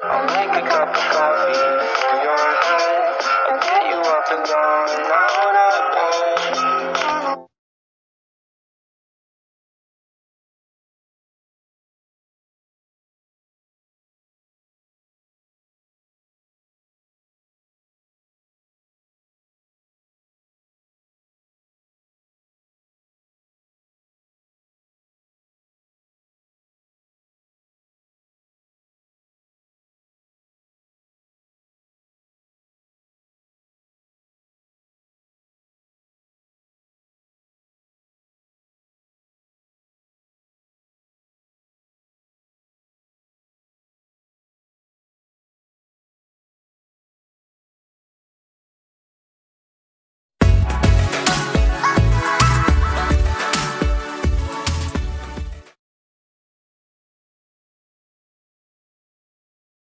I'll make a cup of coffee for your head. I'll get you up and going.